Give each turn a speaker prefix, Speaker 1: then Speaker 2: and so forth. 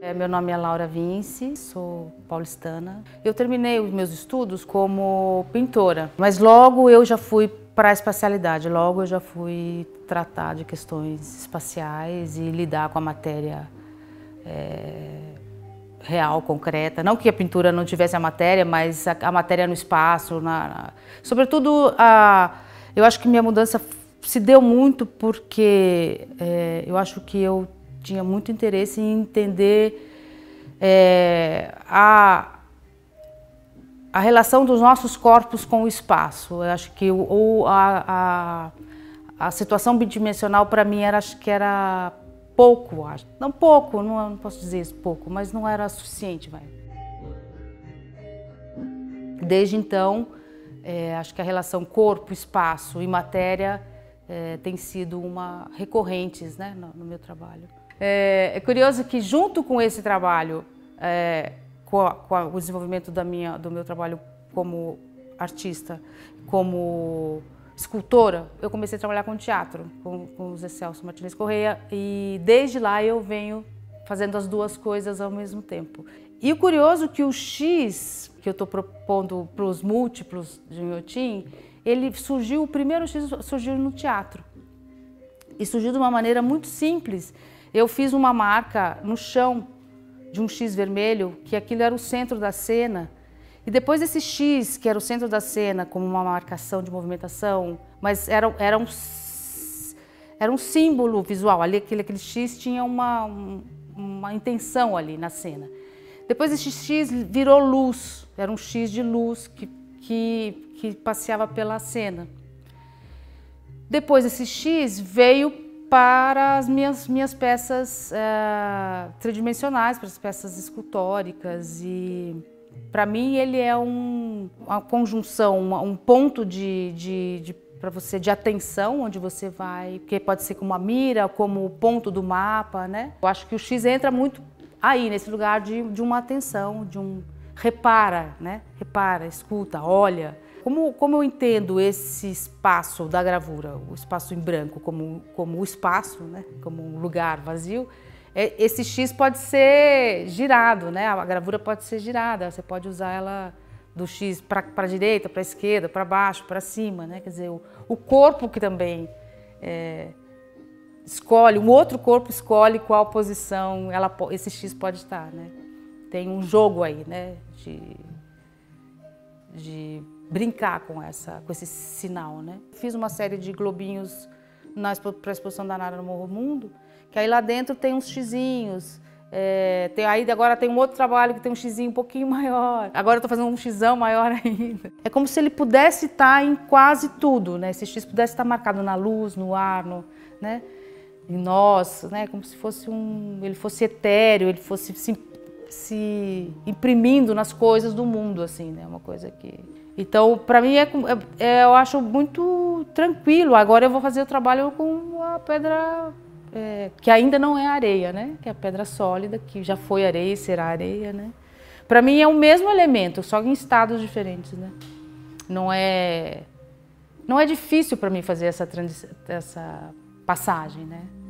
Speaker 1: Meu nome é Laura Vince, sou paulistana. Eu terminei os meus estudos como pintora, mas logo eu já fui para a espacialidade, logo eu já fui tratar de questões espaciais e lidar com a matéria real, concreta. Não que a pintura não tivesse a matéria, mas a matéria no espaço. Sobretudo, eu acho que minha mudança se deu muito porque eu acho que eu tinha muito interesse em entender a relação dos nossos corpos com o espaço. Eu acho que a situação bidimensional para mim acho que era pouco, acho. Não pouco, não posso dizer isso pouco, mas não era suficiente. Desde então, acho que a relação corpo, espaço e matéria tem sido recorrentes, né, no meu trabalho. É curioso que junto com esse trabalho, com o desenvolvimento do meu trabalho como artista, como escultora, eu comecei a trabalhar com teatro, com o Zé Celso Martins Correia, e desde lá eu venho fazendo as duas coisas ao mesmo tempo. E o curioso é que o X, que eu estou propondo para os múltiplos de Inhotim, o primeiro X surgiu no teatro. E surgiu de uma maneira muito simples. Eu fiz uma marca no chão de um X vermelho, que aquilo era o centro da cena. E depois desse X, que era o centro da cena, como uma marcação de movimentação, mas era um símbolo visual. Ali, aquele X tinha uma intenção ali na cena. Depois esse X virou luz, era um X de luz que passeava pela cena. Depois esse X veio para as minhas peças tridimensionais, para as peças escultóricas, e para mim ele é uma conjunção, um ponto para você de atenção, onde você vai, que pode ser como uma mira, como o ponto do mapa, né? Eu acho que o X entra muito aí, nesse lugar de uma atenção, repara, né? Repara, escuta, olha. Como eu entendo esse espaço da gravura, o espaço em branco, como o espaço, né? Como um lugar vazio, esse X pode ser girado, né? A gravura pode ser girada, você pode usar ela do X para a direita, para a esquerda, para baixo, para cima, né? Quer dizer, o corpo que também escolhe, um outro corpo escolhe qual posição esse X pode estar, né? Tem um jogo aí, né? De brincar com esse sinal, né? Fiz uma série de globinhos para a exposição da Nara no Morro Mundo, que aí lá dentro tem uns xizinhos, agora tem um outro trabalho que tem um xizinho um pouquinho maior. Agora eu estou fazendo um xizão maior ainda. É como se ele pudesse estar em quase tudo, né? Esse X pudesse estar marcado na luz, no ar, né? Em nós, né? Como se fosse ele fosse etéreo, ele fosse se imprimindo nas coisas do mundo, assim, né? Uma coisa que... Então, para mim, eu acho muito tranquilo. Agora eu vou fazer o trabalho com a pedra que ainda não é areia, né? Que é a pedra sólida, que já foi areia e será areia, né? Para mim é o mesmo elemento, só em estados diferentes, né? Não é difícil para mim fazer essa passagem, né?